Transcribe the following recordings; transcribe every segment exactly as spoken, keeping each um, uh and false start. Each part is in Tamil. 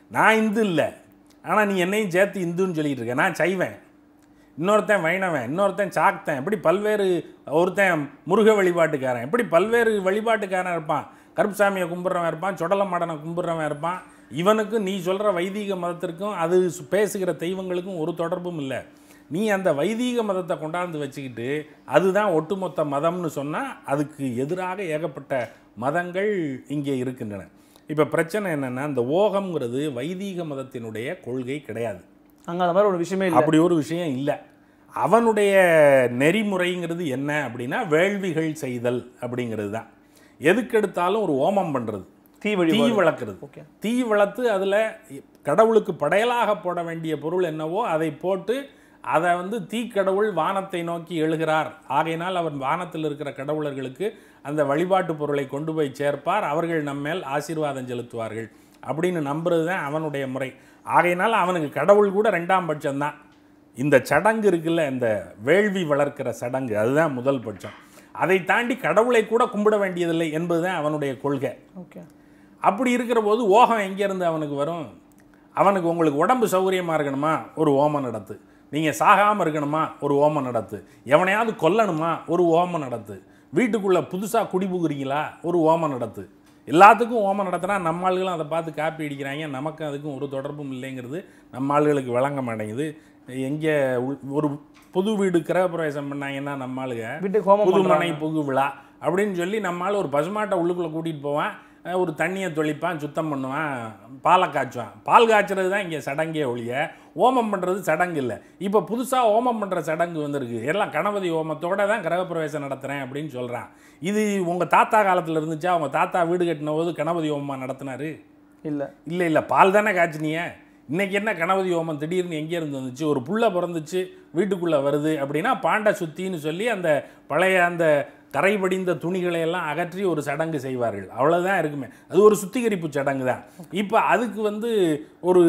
நான் இந்து இல்லை, ஆனால் நீ என்னையும் சேர்த்து இந்துன்னு சொல்லிகிட்டு இருக்க. நான் சைவன், இன்னொருத்தன் வைணவன், இன்னொருத்தன் சாக்தன், இப்படி பல்வேறு, ஒருத்தன் முருக வழிபாட்டுக்காரன், இப்படி பல்வேறு வழிபாட்டுக்காரன் இருப்பான். கருப்புசாமியை கும்பிட்றவன் இருப்பான், சொடல மாடனை கும்பிட்றவன் இருப்பான். இவனுக்கும் நீ சொல்கிற வைதீக மதத்திற்கும் அது பேசுகிற தெய்வங்களுக்கும் ஒரு தொடர்பும் இல்லை. நீ அந்த வைதீக மதத்தை கொண்டாந்து வச்சுக்கிட்டு அதுதான் ஒட்டுமொத்த மதம்னு சொன்னால் அதுக்கு எதிராக ஏகப்பட்ட மதங்கள் இங்கே இருக்கின்றன. இப்போ பிரச்சனை என்னென்னா, இந்த ஓகம்ங்கிறது வைதீக மதத்தினுடைய கொள்கை கிடையாது. அங்கே அந்த மாதிரி ஒரு விஷயமே இல்லை, அப்படி ஒரு விஷயம் இல்லை. அவனுடைய நெறிமுறைங்கிறது என்ன அப்படின்னா, வேள்விகள் செய்தல் அப்படிங்கிறது தான். எதுக்கெடுத்தாலும் ஒரு ஓமம் பண்ணுறது, தீ தீ வளர்க்குறது. தீ வளர்த்து அதில் கடவுளுக்கு படையலாக போட வேண்டிய பொருள் என்னவோ அதை போட்டு அதை வந்து தீக்கடவுள் வானத்தை நோக்கி எழுகிறார், ஆகையினால் அவர் வானத்தில் இருக்கிற கடவுளர்களுக்கு அந்த வழிபாட்டு பொருளை கொண்டு போய் சேர்ப்பார், அவர்கள் நம்மேல் ஆசீர்வாதம் செலுத்துவார்கள் அப்படின்னு நம்புறது தான் அவனுடைய முறை. ஆகையினால் அவனுக்கு கடவுள் கூட ரெண்டாம் பட்சம்தான். இந்த சடங்கு இருக்குல்ல, இந்த வேள்வி வளர்க்கிற சடங்கு, அதுதான் முதல் பட்சம். அதை தாண்டி கடவுளை கூட கும்பிட வேண்டியதில்லை என்பது தான் அவனுடைய கொள்கை. ஓகே, அப்படி இருக்கிற போது ஓகம் எங்கேருந்து அவனுக்கு வரும்? அவனுக்கு உங்களுக்கு உடம்பு சௌகரியமாக இருக்கணுமா, ஒரு ஓமம் நடத்து. நீங்கள் சாகாமல் இருக்கணுமா, ஒரு ஓமம் நடத்து. எவனையாவது கொல்லணுமா, ஒரு ஓமம் நடத்து. வீட்டுக்குள்ளே புதுசாக குடிபுகுறீங்களா, ஒரு ஓமம் நடத்து. எல்லாத்துக்கும் ஓமம் நடத்தினா நம்ம ஆளுகளும் அதை பார்த்து காப்பி அடிக்கிறாங்க. நமக்கு அதுக்கும் ஒரு தொடர்பும் இல்லைங்கிறது நம்ம ஆளுகளுக்கு விளங்க மாட்டேங்குது. எங்கே ஒரு புது வீடு கிரகப்பிரவேசம் பண்ணாங்கன்னா நம்ம ஆளுங்க புதுமனை புகு விழா அப்படின்னு சொல்லி நம்ம ஆள் ஒரு பசுமாட்டை உள்ளுக்குள்ளே கூட்டிகிட்டு போவான், ஒரு தண்ணியை தொளிப்பான், சுத்தம் பண்ணுவான், பாலை காய்ச்சுவான். பால் காய்ச்சறது தான் இங்கே சடங்கே ஒழிய ஓமம் பண்ணுறது சடங்கு இல்லை. இப்போ புதுசாக ஓமம் பண்ணுற சடங்கு வந்திருக்கு. எல்லாம் கணபதி ஓமத்தோடு தான் கிரகப்பிரவேசம் நடத்துகிறேன் அப்படின்னு சொல்கிறான். இது உங்கள் தாத்தா காலத்தில் இருந்துச்சா? உங்கள் தாத்தா வீடு கட்டின போது கணபதி ஓமமாக நடத்தினாரு? இல்லை இல்லை இல்லை பால் தானே காய்ச்சினிய. இன்றைக்கி என்ன கணபதி ஓமம் திடீர்னு எங்கேருந்து வந்துச்சு? ஒரு புள்ள பிறந்துச்சு வீட்டுக்குள்ளே வருது அப்படின்னா பாண்டை சுத்தின்னு சொல்லி அந்த பழைய அந்த கரைபடிந்த துணிகளை எல்லாம் அகற்றி ஒரு சடங்கு செய்வார்கள், அவ்வளோதான் இருக்குமே. அது ஒரு சுத்திகரிப்பு சடங்கு தான். இப்போ அதுக்கு வந்து ஒரு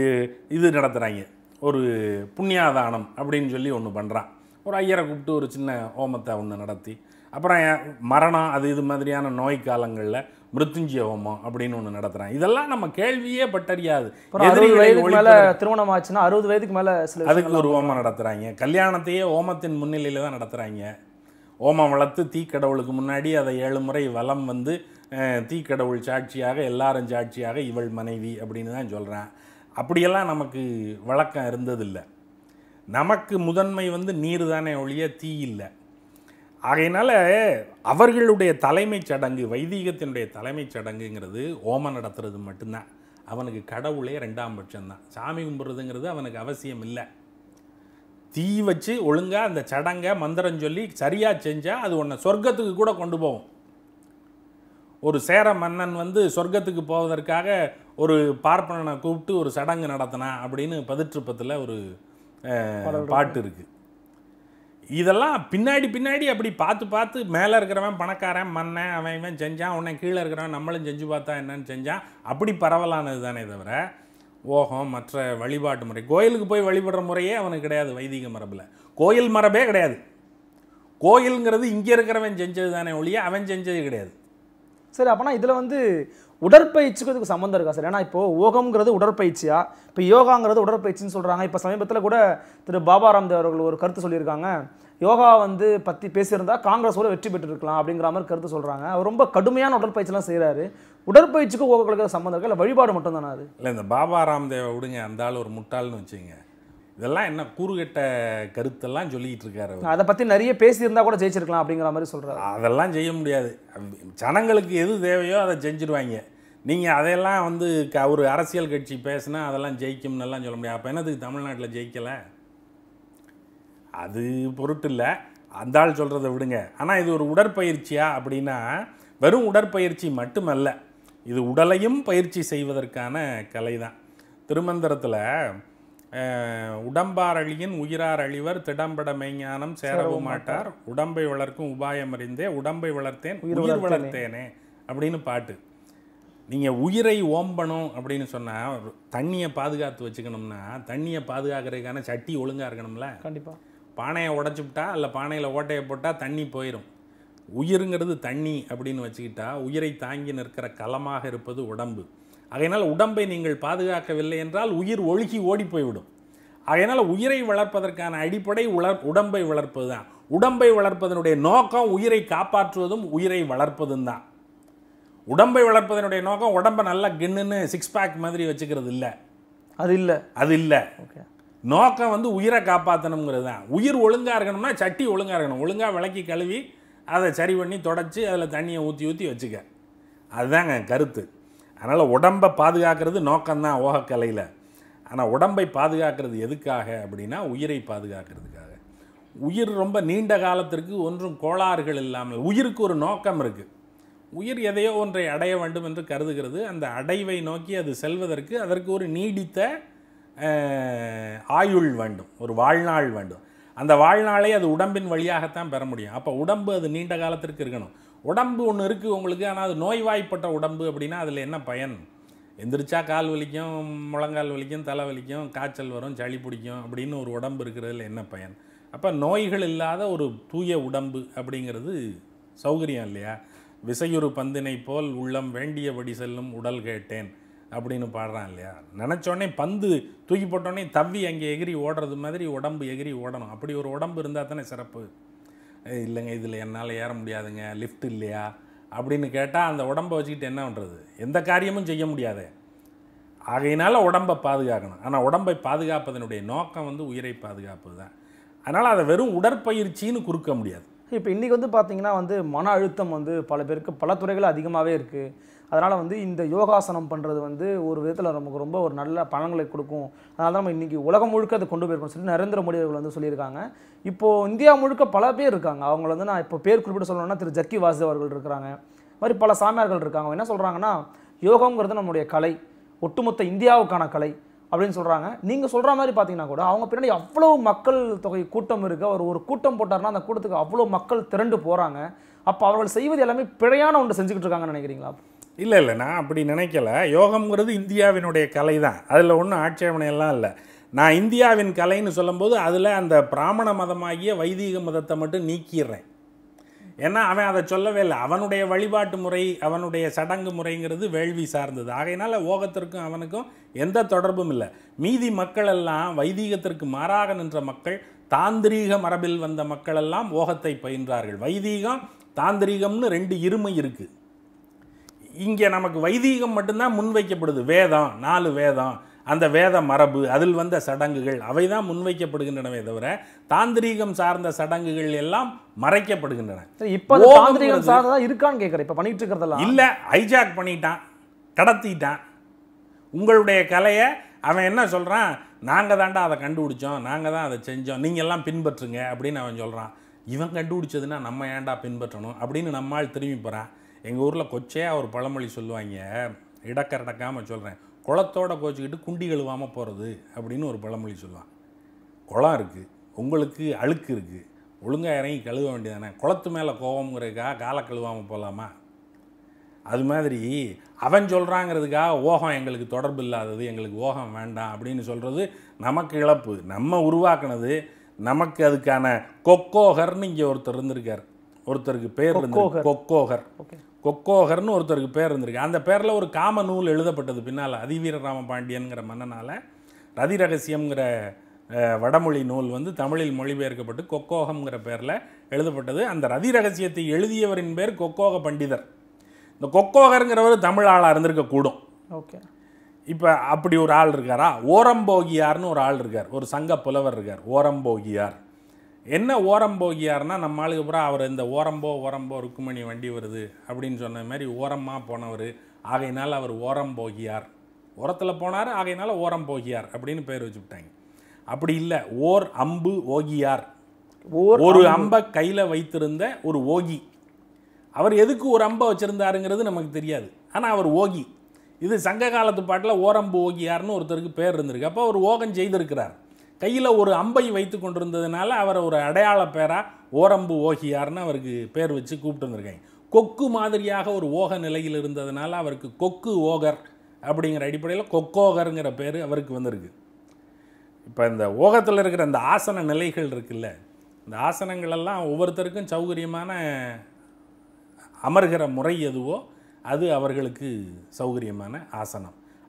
இது நடத்துகிறாங்க, ஒரு புண்ணியாதானம் அப்படின்னு சொல்லி ஒன்று பண்ணுறான். ஒரு ஐயரை கூப்பிட்டு ஒரு சின்ன ஹோமத்தை ஒன்று நடத்தி, அப்புறம் மரணம் அது இது மாதிரியான நோய் காலங்களில் மிருத்யுஞ்சய ஹோமம் அப்படின்னு ஒன்று நடத்துகிறான். இதெல்லாம் நம்ம கேள்வியே பட்டறியாது. அறுபது வயதுக்கு மேலே திருமணம் ஆச்சுன்னா அறுபது வயதுக்கு மேலே அதுக்கு ஒரு ஹோமம் நடத்துகிறாங்க. கல்யாணத்தையே ஹோமத்தின் முன்னிலையில் தான் நடத்துகிறாங்க. ஓமம் வளர்த்து தீக்கடவுளுக்கு முன்னாடி அதை ஏழு முறை வலம் வந்து தீக்கடவுள் சாட்சியாக, எல்லாரும் சாட்சியாக இவள் மனைவி அப்படின்னு தான் சொல்கிறான். அப்படியெல்லாம் நமக்கு வழக்கம் இருந்ததில்லை. நமக்கு முதன்மை வந்து நீர் தானே ஒழிய தீ இல்லை. ஆகையினால அவர்களுடைய தலைமைச் சடங்கு, வைதீகத்தினுடைய தலைமைச் சடங்குங்கிறது ஓமம் நடத்துறது மட்டும்தான். அவனுக்கு கடவுளே ரெண்டாம் பட்சம்தான். சாமி கும்பிட்றதுங்கிறது அவனுக்கு அவசியம் இல்லை. தீ வச்சு ஒழுங்காக அந்த சடங்கை மந்திரம் சொல்லி சரியாக செஞ்சால் அது ஒன்று சொர்க்கத்துக்கு கூட கொண்டு போகும். ஒரு சேர மன்னன் வந்து சொர்க்கத்துக்கு போவதற்காக ஒரு பார்ப்பனனை கூப்பிட்டு ஒரு சடங்கு நடத்தினா அப்படின்னு பதிற்றுப்பத்தில் ஒரு பாட்டு இருக்குது. இதெல்லாம் பின்னாடி பின்னாடி அப்படி பார்த்து பார்த்து மேலே இருக்கிறவன் பணக்காரன் மன்னன் அவன் இவன் செஞ்சான், உடனே கீழே இருக்கிறவன் நம்மளும் செஞ்சு பார்த்தா என்னன்னு செஞ்சான், அப்படி பரவலானது தானே தவிர ஓகம் மற்ற வழிபாட்டு முறை, கோயிலுக்கு போய் வழிபடுற முறையே அவனுக்கு கிடையாது. வைதிக மரபில் கோயில் மரபே கிடையாது. கோயிலுங்கிறது இங்கே இருக்கிறவன் செஞ்சது தானே ஒழிய அவன் செஞ்சது கிடையாது. சரி, அப்போனா இதில் வந்து உடற்பயிற்சிக்கு இதுக்கு சம்மந்தம் இருக்கா சார்? ஏன்னா இப்போது ஓகம்ங்கிறது உடற்பயிற்சியா, இப்போ யோகாங்கிறது உடற்பயிற்சின்னு சொல்கிறாங்க. இப்போ சமீபத்தில் கூட திரு பாபா ராம்தேவ் அவர்கள் ஒரு கருத்து சொல்லியிருக்காங்க, யோகா வந்து பற்றி பேசியிருந்தால் காங்கிரஸோட வெற்றி பெற்றுருக்கலாம் அப்படிங்கிற மாதிரி கருத்து சொல்கிறாங்க. அவர் ரொம்ப கடுமையான உடற்பயிற்சிலாம் செய்கிறாரு. உடற்பயிற்சிக்கும் ஓகங்களுக்கு சம்மந்தம் இருக்கா, இல்லை வழிபாடு மட்டும் தானே அது? இல்லை, இந்த பாபா ராம்தேவை விடுங்க, அந்த ஆள் ஒரு முட்டாள்னு வச்சுங்க. இதெல்லாம் என்ன கூறுகட்ட கருத்தெல்லாம் சொல்லிக்கிட்டு இருக்காரு. அதை பற்றி நிறைய பேசியிருந்தால் கூட ஜெயிச்சிருக்கலாம் அப்படிங்கிற மாதிரி சொல்கிறாரு. அதெல்லாம் செய்ய முடியாது. ஜனங்களுக்கு எது தேவையோ அதை செஞ்சுருவாங்க. நீங்கள் அதையெல்லாம் வந்து க ஒரு அரசியல் கட்சி பேசுனா அதெல்லாம் ஜெயிக்கும்னு எல்லாம் சொல்ல முடியாது. அப்போ என்னதுக்கு தமிழ்நாட்டில் ஜெயிக்கலை? அது பொருட்டு இல்லை, அந்த ஆள் சொல்கிறத விடுங்க. ஆனால் இது ஒரு உடற்பயிற்சியா அப்படின்னா வெறும் உடற்பயிற்சி மட்டுமல்ல, இது உடலையும் பயிற்சி செய்வதற்கான கலை தான். திருமந்திரத்தில் உடம்பார் அழியின் உயிரார் அழிவர் திடம்பட மெய்ஞானம் சேரவும் மாட்டார் உடம்பை வளர்க்கும் உபாயம் அறிந்தே உடம்பை வளர்த்தேன் உயிர் வளர்த்தேனே அப்படின்னு பாட்டு. நீங்கள் உயிரை ஓம்பணும் அப்படின்னு சொன்னால் தண்ணியை பாதுகாத்து வச்சுக்கணும்னா தண்ணியை பாதுகாக்கிறதுக்கான சட்டி ஒழுங்காக இருக்கணும்ல. கண்டிப்பாக. பானையை உடச்சிவிட்டா இல்லை பானையில் ஓட்டையை போட்டால் தண்ணி போயிடும். உயிருங்கிறது தண்ணி அப்படின்னு வச்சுக்கிட்டா உயிரை தாங்கி நிற்கிற களமாக இருப்பது உடம்பு. அதனால் உடம்பை நீங்கள் பாதுகாக்கவில்லை என்றால் உயிர் ஒழுகி ஓடி போய்விடும். அதனால் உயிரை வளர்ப்பதற்கான அடிப்படை உலர் உடம்பை வளர்ப்பது தான். உடம்பை வளர்ப்பதனுடைய நோக்கம் உயிரை காப்பாற்றுவதும் உயிரை வளர்ப்பதும் தான். உடம்பை வளர்ப்பதனுடைய நோக்கம் உடம்பை நல்லா கின்னுன்னு சிக்ஸ் பேக் மாதிரி வச்சுக்கிறது இல்லை. அது இல்லை அது இல்லை. ஓகே, நோக்கம் வந்து உயிரை காப்பாற்றணுங்கிறது தான். உயிர் ஒழுங்காக இருக்கணும்னா சட்டி ஒழுங்காக இருக்கணும். ஒழுங்காக விளக்கி கழுவி அதை சரி பண்ணி தொடச்சி அதில் தண்ணியை ஊற்றி ஊற்றி வச்சுக்க. அதுதாங்க கருத்து. அதனால் உடம்பை பாதுகாக்கிறது நோக்கம்தான் ஓகக்கலையில். ஆனால் உடம்பை பாதுகாக்கிறது எதுக்காக அப்படின்னா உயிரை பாதுகாக்கிறதுக்காக. உயிர் ரொம்ப நீண்ட காலத்திற்கு ஒன்றும் கோளாறுகள் இல்லாமல், உயிருக்கு ஒரு நோக்கம் இருக்குது. உயிர் எதையோ ஒன்றை அடைய வேண்டும் என்று கருதுகிறது. அந்த அடைவை நோக்கி அது செல்வதற்கு அதற்கு ஒரு நீடித்த ஆயுள் வேண்டும், ஒரு வாழ்நாள் வேண்டும். அந்த வாழ்நாளை அது உடம்பின் வழியாகத்தான் பெற முடியும். அப்போ உடம்பு அது நீண்ட காலத்திற்கு இருக்கணும். உடம்பு ஒன்று இருக்குது உங்களுக்கு, ஆனால் அது நோய்வாய்ப்பட்ட உடம்பு அப்படின்னா அதில் என்ன பயன்? எந்திரிச்சா கால் வலிக்கும், முழங்கால் வலிக்கும், தலை வலிக்கும், காய்ச்சல் வரும், சளி பிடிக்கும் அப்படின்னு ஒரு உடம்பு இருக்கிறதுல என்ன பயன்? அப்போ நோய்கள் இல்லாத ஒரு தூய உடம்பு அப்படிங்கிறது சௌகரியம் இல்லையா? விசையுறு பந்தினை போல் உள்ளம் வேண்டியபடி செல்லும் உடல் கேட்டேன் அப்படின்னு பாடுறான் இல்லையா? நினச்சோடனே பந்து தூக்கி போட்டோடனே தவ்வி அங்கே எகிரி ஓடுறது மாதிரி உடம்பு எகிரி ஓடணும். அப்படி ஒரு உடம்பு இருந்தால் தானே சிறப்பு. இல்லைங்க இதில் என்னால் ஏற முடியாதுங்க, லிஃப்ட் இல்லையா அப்படின்னு கேட்டால் அந்த உடம்பை வச்சுக்கிட்டு என்ன பண்ணுறது? எந்த காரியமும் செய்ய முடியாது. ஆகையினால உடம்பை பாதுகாக்கணும். ஆனால் உடம்பை பாதுகாப்பதனுடைய நோக்கம் வந்து உயிரை பாதுகாப்பது தான். அதனால் அதை வெறும் உடற்பயிற்சின்னு குறுக்க முடியாது. இப்போ இன்றைக்கி வந்து பார்த்திங்கன்னா வந்து மன அழுத்தம் வந்து பல பேருக்கு பல துறைகள் அதிகமாகவே இருக்குது. அதனால் வந்து இந்த யோகாசனம் பண்ணுறது வந்து ஒரு விதத்தில் நமக்கு ரொம்ப ஒரு நல்ல பலன்களை கொடுக்கும். அதனால தான் நம்ம இன்றைக்கி உலகம் முழுக்க அதை கொண்டு போயிருக்கோம் சொல்லி நரேந்திர மோடி அவர்கள் வந்து சொல்லியிருக்காங்க. இப்போது இந்தியா முழுக்க பல பேர் இருக்காங்க. அவங்கள வந்து நான் இப்போ பேர் குறிப்பிட்டு சொல்லணும்னா திரு ஜக்கி வாசுதேவ் அவர்கள் இருக்கிறாங்க. இது மாதிரி பல சாமியார்கள் இருக்காங்க. என்ன சொல்கிறாங்கன்னா யோகங்கிறது நம்மளுடைய கலை, ஒட்டுமொத்த இந்தியாவுக்கான கலை அப்படின்னு சொல்கிறாங்க. நீங்கள் சொல்கிற மாதிரி பார்த்தீங்கன்னா கூட அவங்க பின்னாடி அவ்வளோ மக்கள் தொகை கூட்டம் இருக்குது. அவர் ஒரு கூட்டம் போட்டார்னா அந்த கூட்டத்துக்கு அவ்வளோ மக்கள் திரண்டு போகிறாங்க. அப்போ அவர்கள் செய்வது எல்லாமே பிழையான ஒன்று செஞ்சுக்கிட்டு இருக்காங்கன்னு நினைக்கிறீங்களா? இல்லை இல்லை, நான் அப்படி நினைக்கல. யோகம்ங்கிறது இந்தியாவினுடைய கலை தான், அதில் ஒன்றும் ஆட்சேபனையெல்லாம் இல்லை. நான் இந்தியாவின் கலைன்னு சொல்லும்போது அதில் அந்த பிராமண மதமாகிய வைதீக மதத்தை மட்டும் நீக்கிடுறேன். ஏன்னா அவன் அதை சொல்லவே இல்லை. அவனுடைய வழிபாட்டு முறை, அவனுடைய சடங்கு முறைங்கிறது வேள்வி சார்ந்தது. ஆகையினால ஓகத்திற்கும் அவனுக்கும் எந்த தொடர்பும் இல்லை. மீதி மக்கள் எல்லாம் வைதீகத்திற்கு மாறாக நின்ற மக்கள், தாந்திரீக மரபில் வந்த மக்கள் எல்லாம் ஓகத்தை பயின்றார்கள். வைதீகம் தாந்திரீகம்னு ரெண்டு இருமை இருக்குது. இங்கே நமக்கு வைதீகம் மட்டும்தான் முன்வைக்கப்படுது. வேதம், நாலு வேதம், அந்த வேத மரபு, அதில் வந்த சடங்குகள் அவை தான் முன்வைக்கப்படுகின்றனவே தவிர தாந்திரீகம் சார்ந்த சடங்குகள் எல்லாம் மறைக்கப்படுகின்றன. இப்போ தாந்திரீகம் சார்ந்ததா இருக்கான்னு கேட்குறேன். இப்போ பண்ணிட்டு இருக்கிறதெல்லாம் இல்லை, ஹைஜாக் பண்ணிட்டான், கடத்திட்டான் உங்களுடைய கலையை. அவன் என்ன சொல்கிறான்? நாங்கள் தாண்டா அதை கண்டுபிடிச்சோம், நாங்கள் தான் அதை செஞ்சோம், நீங்கள் எல்லாம் பின்பற்றுங்க அப்படின்னு அவன் சொல்கிறான். இவன் கண்டுபிடிச்சதுன்னா நம்ம ஏன்டா பின்பற்றணும் அப்படின்னு நம்மால் திரும்பி போகிறான். எங்கள் ஊரில் கொச்சையாக ஒரு பழமொழி சொல்லுவாங்க, இடக்கரடக்காமல் சொல்கிறேன், குளத்தோட கோச்சிக்கிட்டு குண்டி கழுவாமல் போகிறது அப்படின்னு ஒரு பழமொழி சொல்லுவான். குளம் இருக்குது, உங்களுக்கு அழுக்கு இருக்குது, ஒழுங்காக இறங்கி கழுவ வேண்டியதானே. குளத்து மேலே கோவம்ங்கிறதுக்காக காலை கழுவாமல் போகலாமா? அது மாதிரி அவன் சொல்கிறாங்கிறதுக்காக ஓகம் எங்களுக்கு தொடர்பு இல்லாதது, எங்களுக்கு ஓகம் வேண்டாம் அப்படின்னு சொல்கிறது நமக்கு இழப்பு. நம்ம உருவாக்குனது, நமக்கு அதுக்கான கொக்கோகர்னு இங்கே ஒருத்தர் இருந்திருக்கார். ஒருத்தருக்கு பேர் இருந்திருக்கு கொக்கோகர். கொக்கோகர்னு ஒருத்தருக்கு பேர் இருந்திருக்கு. அந்த பேரில் ஒரு காம நூல் எழுதப்பட்டது பின்னால் அதிவீர ராம பாண்டியன்கிற மன்னனால். ரதி ரகசியம்ங்கிற வடமொழி நூல் வந்து தமிழில் மொழிபெயர்க்கப்பட்டு கொக்கோகம்ங்கிற பேரில் எழுதப்பட்டது. அந்த ரதி ரகசியத்தை எழுதியவரின் பேர் கொக்கோக பண்டிதர். இந்த கொக்கோகருங்கிறவர் தமிழ் ஆளாக இருந்திருக்கக்கூடும். ஓகே, இப்போ அப்படி ஒரு ஆள் இருக்காரா? ஓரம்போகியார்னு ஒரு ஆள் இருக்கார், ஒரு சங்க புலவர் இருக்கார், ஓரம்போகியார். என்ன ஓரம்போகியார்னா, நம்ம ஆளுக்கு அப்புறம் அவர் இந்த ஓரம்போ ஓரம்போ ருக்குமணி வண்டி வருது அப்படின்னு சொன்ன மாதிரி ஓரமாக போனவர். ஆகையினால் அவர் ஓரம்போகியார், ஓரத்தில் போனார், ஆகையினால ஓரம்போகியார் அப்படின்னு பேர் வச்சுவிட்டாங்க. அப்படி இல்லை, ஓர் அம்பு ஓகியார், ஒரு அம்பை கையில் வைத்திருந்த ஒரு ஓகி. அவர் எதுக்கு ஒரு அம்பை வச்சுருந்தாருங்கிறது நமக்கு தெரியாது, ஆனால் அவர் ஓகி. இது சங்க காலத்து பாட்டில் ஓரம்பு ஓகியார்னு ஒருத்தருக்கு பேர் இருந்திருக்கு. அப்போ அவர் ஓகம் செய்திருக்கிறார். கையில் ஒரு அம்பை வைத்து கொண்டிருந்ததுனால அவர் ஒரு அடையாள பேராக ஓரம்பு ஓகியார்னு அவருக்கு பேர் வச்சு கூப்பிட்டு வந்திருக்காங்க. கொக்கு மாதிரியாக ஒரு ஓக நிலையில் இருந்ததுனால அவருக்கு கொக்கு ஓகர் அப்படிங்கிற அடிப்படையில் கொக்கோகருங்கிற பேர் அவருக்கு வந்திருக்கு. இப்போ இந்த ஓகத்தில் இருக்கிற இந்த ஆசன நிலைகள் இருக்குல்ல, இந்த ஆசனங்களெல்லாம் ஒவ்வொருத்தருக்கும் சௌகரியமான அமர்கிற முறை எதுவோ அது அவர்களுக்கு சௌகரியமான ஆசனம்.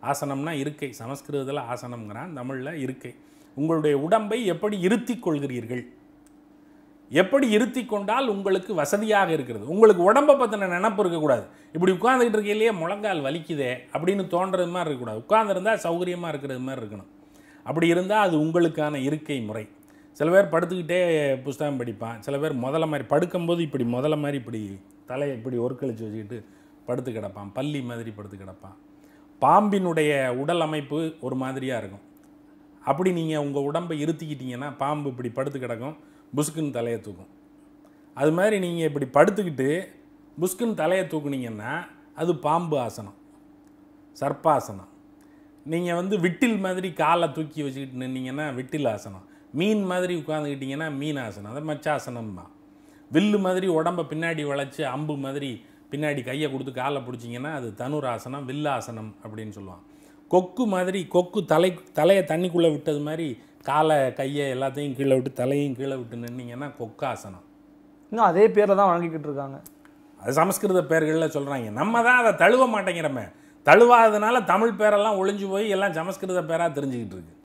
ஆசனம்னா இருக்கை, சமஸ்கிருதத்தில் ஆசனம்ங்கிறான், தமிழில் இருக்கை. உங்களுடைய உடம்பை எப்படி இருத்தி கொள்கிறீர்கள், எப்படி இருத்தி கொண்டால் உங்களுக்கு வசதியாக இருக்கிறது. உங்களுக்கு உடம்பை பற்றின நினப்பு இருக்கக்கூடாது. இப்படி உட்காந்துக்கிட்டு இருக்கையிலேயே முழங்கால் வலிக்குதே அப்படின்னு தோன்றது மாதிரி இருக்கக்கூடாது. உட்காந்துருந்தால் சௌகரியமாக இருக்கிறது மாதிரி இருக்கணும். அப்படி இருந்தால் அது உங்களுக்கான இருக்கை முறை. சில பேர் படுத்துக்கிட்டே புஸ்தகம் படிப்பான், சில பேர் முதல்ல மாதிரி படுக்கும்போது இப்படி முதல்ல மாதிரி இப்படி தலையை இப்படி ஒருக்கழிச்சு வச்சுக்கிட்டு படுத்து கிடப்பான், பள்ளி மாதிரி படுத்து கிடப்பான். பாம்பினுடைய உடல் அமைப்பு ஒரு மாதிரியாக இருக்கும். அப்படி நீங்கள் உங்கள் உடம்பை இருத்திக்கிட்டீங்கன்னா பாம்பு இப்படி படுத்து கிடக்கும், புஸ்குன்னு தலையை தூக்கும். அது மாதிரி நீங்கள் இப்படி படுத்துக்கிட்டு புஸ்குன்னு தலையை தூக்குனீங்கன்னா அது பாம்பு ஆசனம், சர்ப்பாசனம். நீங்கள் வந்து விட்டில் மாதிரி காலை தூக்கி வச்சுக்கிட்டு நின்னீங்கன்னா விட்டில் ஆசனம். மீன் மாதிரி உட்காந்துக்கிட்டிங்கன்னா மீன் ஆசனம், அது மச்சாசனம் தான். வில்லு மாதிரி உடம்பை பின்னாடி வளைச்சி அம்பு மாதிரி பின்னாடி கையை கொடுத்து காலை பிடிச்சிங்கன்னா அது தனுராசனம், வில்லாசனம் அப்படின்னு சொல்லுவான். கொக்கு மாதிரி கொக்கு தலை தலையை தண்ணிக்குள்ளே விட்டது மாதிரி காலை கையை எல்லாத்தையும் கீழே விட்டு தலையும் கீழே விட்டு நின்னீங்கன்னா கொக்காசனம். இன்னும் அதே பேரில் தான் வழங்கிக்கிட்டு இருக்காங்க. அது சமஸ்கிருத பேர்களில் சொல்கிறாங்க. நம்ம தான் அதை தழுவ மாட்டேங்கிறோமே. தழுவாததுனால தமிழ் பேரெல்லாம் ஒழிஞ்சு போய் எல்லாம் சமஸ்கிருத பேராக தெரிஞ்சுக்கிட்டு இருக்கு.